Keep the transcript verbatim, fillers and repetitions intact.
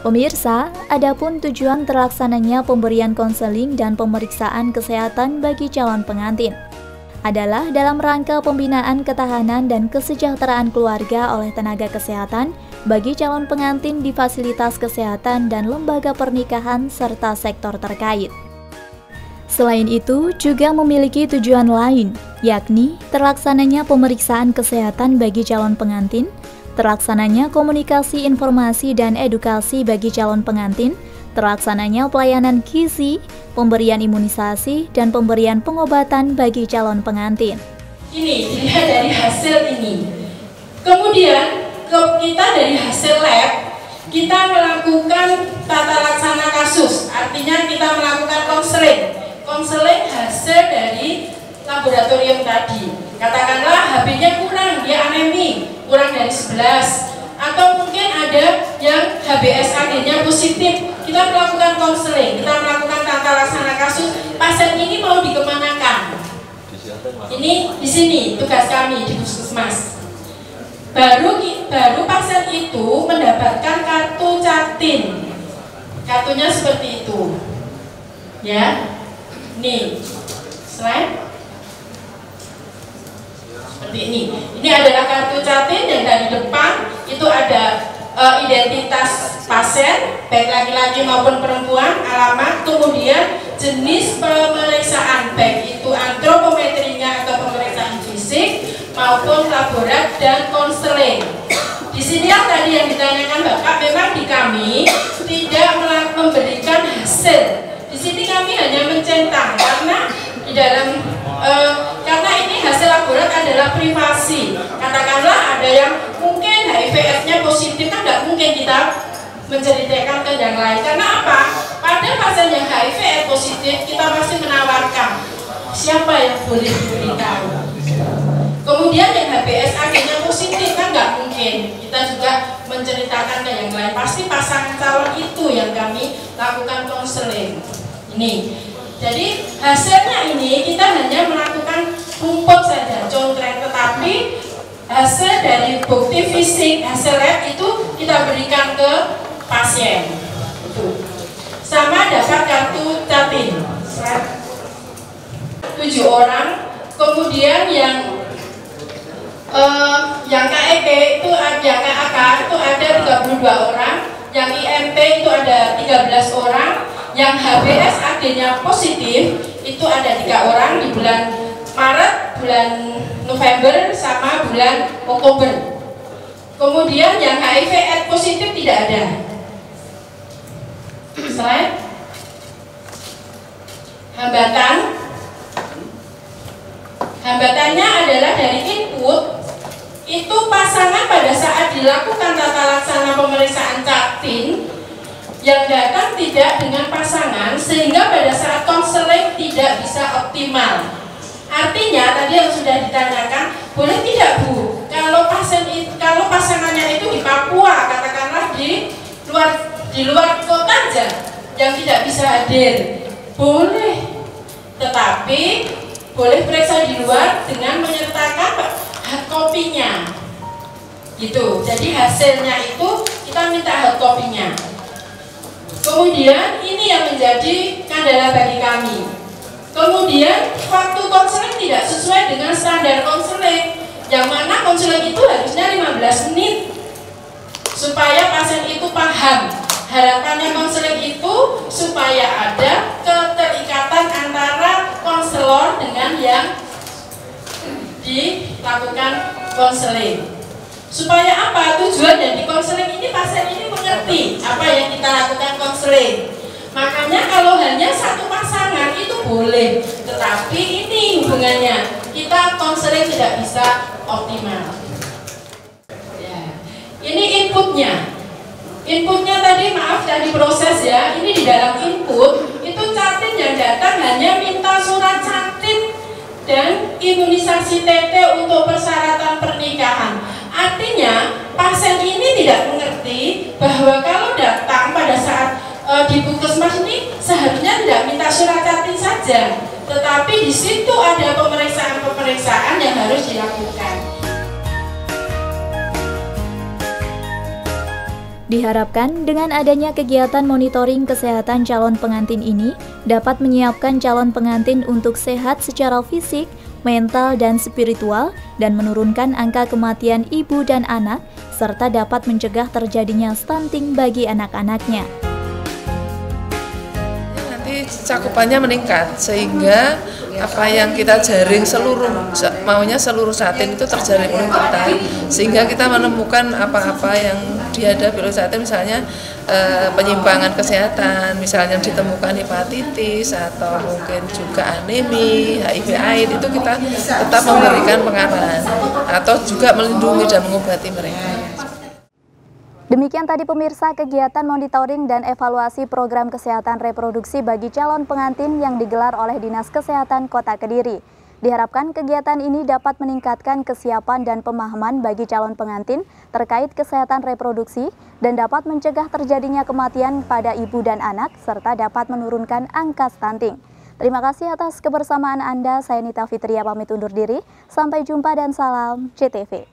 Pemirsa, adapun tujuan terlaksananya pemberian konseling dan pemeriksaan kesehatan bagi calon pengantin adalah dalam rangka pembinaan ketahanan dan kesejahteraan keluarga oleh tenaga kesehatan bagi calon pengantin di fasilitas kesehatan dan lembaga pernikahan serta sektor terkait. Selain itu, juga memiliki tujuan lain, yakni terlaksananya pemeriksaan kesehatan bagi calon pengantin, terlaksananya komunikasi informasi dan edukasi bagi calon pengantin, terlaksananya pelayanan gizi, pemberian imunisasi, dan pemberian pengobatan bagi calon pengantin. Ini dilihat dari hasil ini. Kemudian kita dari hasil lab, kita melakukan tata laksana kasus, artinya kita melakukan konseling. Konseling hasil dari laboratorium tadi. Katakanlah H B-nya kurang, dia anemi, kurang dari sebelas, atau mungkin ada yang H B S A G-nya positif. Kita melakukan konseling, kita melakukan tata laksana kasus. Pasien ini mau dikemanakan? Ini di sini tugas kami di puskesmas. Baru baru pasien itu mendapatkan kartu Jatim. Kartunya seperti itu, ya. Nih, slide. Seperti ini. Ini adalah kartu Jatim yang dari depan itu ada uh, identitas pasien, baik laki-laki maupun perempuan, alamat, kemudian jenis pemeriksaan, baik itu antropometrinya atau pemeriksaan fisik maupun laborat dan konseling. Di sini yang tadi yang ditanyakan Bapak, memang di kami tidak memberikan hasil. Di sini kami hanya mencentang karena di dalam uh, karena ini hasil laborat adalah privasi. Katakanlah ada yang mungkin H I V S-nya positif, kan tidak mungkin kita menceritakan ke yang lain. Karena apa? Pada pasien yang H I V S positif kita masih menawarkan siapa yang boleh diberitahu. Kemudian yang H B S A G-nya positif kan nggak mungkin kita juga menceritakan ke yang lain. Pasti pasangan calon itu yang kami lakukan konseling. Ini, jadi hasilnya ini kita hanya melakukan rumput saja, contreng, tetapi hasil dari bukti fisik, hasil lab itu kita berikan ke pasien. Itu. Sama dapat kartu Jatim. Tujuh orang, kemudian yang uh, yang K E P itu ada, yang K A K itu ada tiga puluh dua orang, yang I M P itu ada tiga belas orang. Yang H B S A G-nya positif itu ada tiga orang di bulan Maret, bulan November, sama bulan Oktober. Kemudian yang H I V AIDS positif tidak ada. Slide. Hambatan. Hambatannya adalah dari input. Itu pasangan pada saat dilakukan tata laksana pemeriksaan Jatim yang datang tidak dengan pasangan, sehingga pada saat konseling tidak bisa optimal. Artinya tadi yang sudah ditanyakan, boleh tidak Bu, kalau pasien kalau pasangannya itu di Papua, katakanlah di luar di luar kota aja, yang tidak bisa hadir, boleh. Tetapi boleh periksa di luar dengan menyertakan hard copy-nya, gitu. Jadi hasilnya itu kita minta hard copy-nya. Kemudian ini yang menjadi kendala bagi kami. Kemudian waktu konseling tidak sesuai dengan standar konseling, yang mana konseling itu harusnya lima belas menit supaya pasien itu paham. Harapannya konseling itu supaya ada keterikatan antara konselor dengan yang dilakukan konseling. Supaya apa? Tujuan dari konseling ini pasien ini mengerti apa yang kita lakukan konseling. Makanya kalau hanya satu pasangan itu boleh, tetapi ini hubungannya kita konseling tidak bisa optimal. Ya. Ini inputnya. Inputnya tadi maaf tadi proses ya. Ini di dalam input itu Jatim yang datang hanya minta surat Jatim dan imunisasi T T untuk persyaratan pernikahan. Artinya pasien ini tidak mengerti bahwa kalau datang pada saat e, di puskesmas ini seharusnya tidak minta surat Jatim saja, tetapi di situ ada pemeriksaan-pemeriksaan yang harus dilakukan. Diharapkan dengan adanya kegiatan monitoring kesehatan calon pengantin ini dapat menyiapkan calon pengantin untuk sehat secara fisik, mental, dan spiritual, dan menurunkan angka kematian ibu dan anak, serta dapat mencegah terjadinya stunting bagi anak-anaknya. Nanti cakupannya meningkat, sehingga apa yang kita jaring seluruh, maunya seluruh satin itu terjaring oleh kita, sehingga kita menemukan apa-apa yang dihadapi oleh satin, misalnya e, penyimpangan kesehatan, misalnya ditemukan hepatitis atau mungkin juga anemi, H I V AIDS, itu kita tetap memberikan pengarahan atau juga melindungi dan mengobati mereka. Demikian tadi pemirsa kegiatan monitoring dan evaluasi program kesehatan reproduksi bagi calon pengantin yang digelar oleh Dinas Kesehatan Kota Kediri. Diharapkan kegiatan ini dapat meningkatkan kesiapan dan pemahaman bagi calon pengantin terkait kesehatan reproduksi dan dapat mencegah terjadinya kematian pada ibu dan anak serta dapat menurunkan angka stunting. Terima kasih atas kebersamaan Anda. Saya Nita Fitria pamit undur diri. Sampai jumpa dan salam C T V.